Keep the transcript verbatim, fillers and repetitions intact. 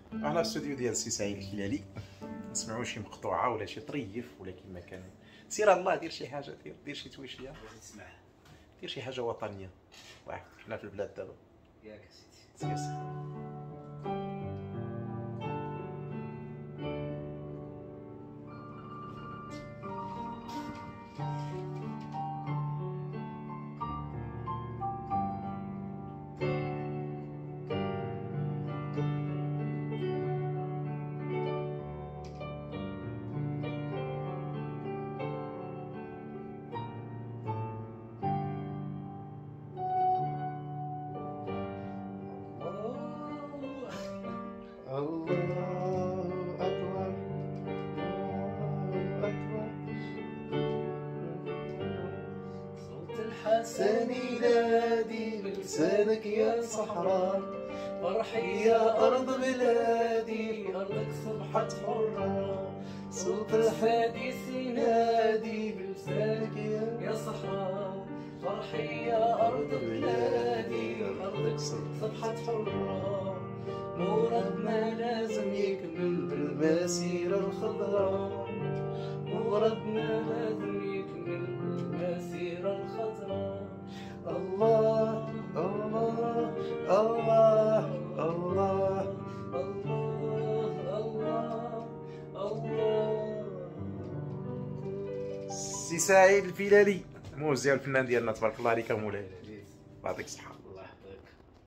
احنا في الاستوديو ديال السي سعيد الهلالي، نسمعوا شي مقطوعه ولا شي طريف ولا كما كان. سير الله دير شي حاجه، دير دير شي تويشيه، تسمع دير شي حاجه وطنيه. واحد حنا في البلاد دابا. ياك سيدي. سير الله أكبر، الله أكبر. صوت الحسن ينادي بلسانك يا صحراء، فرحي يا أرض بلادي، أرضك صبحت حرة. صوت الحادث ينادي بلسانك يا صحراء، فرحي يا أرض بلادي، أرضك صبحت حرة. مرادنا لازم يكمل بالمسيرة الخضراء، مرادنا لازم يكمل بالمسيرة الخضراء. الله الله الله الله الله الله الله. سي سعيد الهلالي، موزع الفنان ديالنا، تبارك الله عليك مولاي، الله يعطيك الصحة.